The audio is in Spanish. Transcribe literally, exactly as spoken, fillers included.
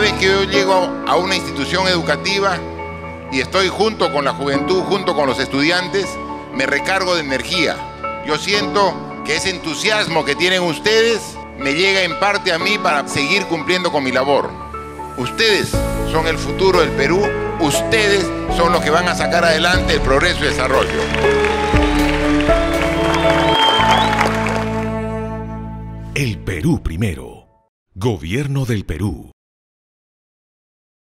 vez que yo llego a una institución educativa y estoy junto con la juventud, junto con los estudiantes, me recargo de energía. Yo siento que ese entusiasmo que tienen ustedes me llega en parte a mí para seguir cumpliendo con mi labor. Ustedes son el futuro del Perú, ustedes son los que van a sacar adelante el progreso y el desarrollo. El Perú primero. Gobierno del Perú.